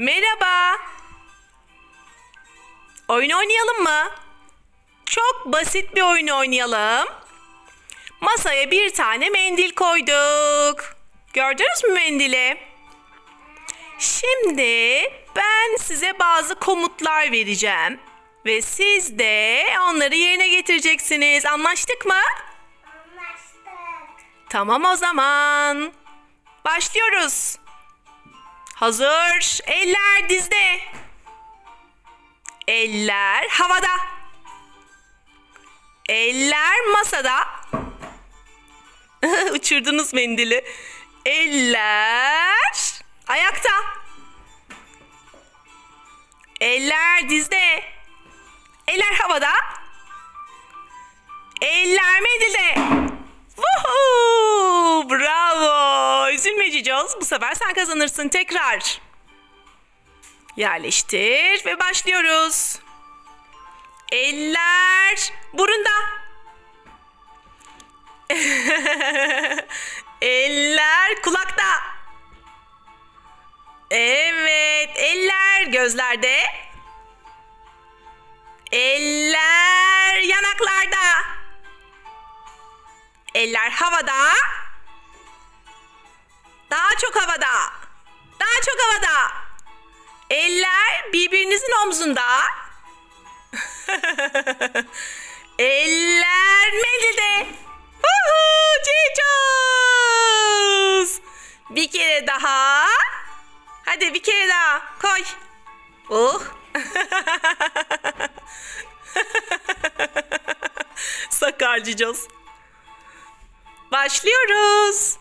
Merhaba. Oyun oynayalım mı? Çok basit bir oyun oynayalım. Masaya bir tane mendil koyduk. Gördünüz mü mendili? Şimdi ben size bazı komutlar vereceğim. Ve siz de onları yerine getireceksiniz. Anlaştık mı? Anlaştık. Tamam o zaman. Başlıyoruz. Hazır. Eller dizde. Eller havada. Eller masada. Uçurdunuz mendili. Eller ayakta. Eller dizde. Eller havada. Eller mendilde. Woohoo! Bravo. Üzülme Cicoz. Bu sefer sen kazanırsın. Tekrar. Yerleştir ve başlıyoruz. Eller burunda. Eller kulakta. Evet, eller gözlerde. Eller yanaklarda. Eller havada. Daha çok havada. Daha çok havada. Eller birbirinizin omzunda. Eller mendilde. Cicos. Bir kere daha. Hadi bir kere daha. Koy. Sakar Cicos. Başlıyoruz.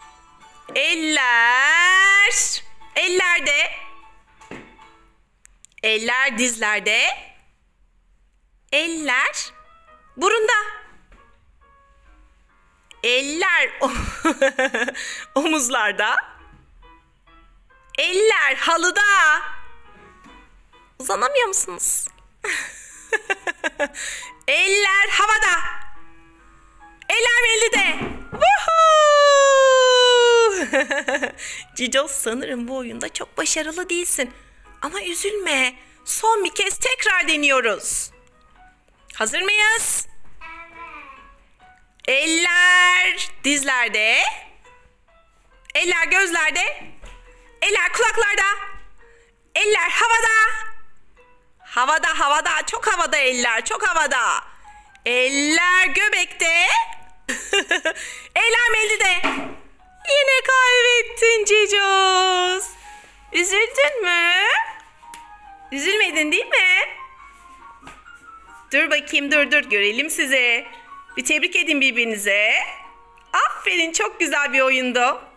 Eller. Ellerde. Eller dizlerde. Eller burunda. Eller omuzlarda. Eller halıda. Uzanamıyor musunuz? Eller havada. Eller mendilde. Cicos, sanırım bu oyunda çok başarılı değilsin. Ama üzülme. Son bir kez tekrar deniyoruz. Hazır mıyız? Eller dizlerde. Eller gözlerde. Eller kulaklarda. Eller havada. Havada havada. Çok havada eller. Çok havada. Eller göbekte. Eller mendilde. Yine kaybettin Cicos. Üzüldün mü? Üzülmedin değil mi? Dur bakayım, dur görelim sizi. Bir tebrik edin birbirinize. Aferin, çok güzel bir oyundu.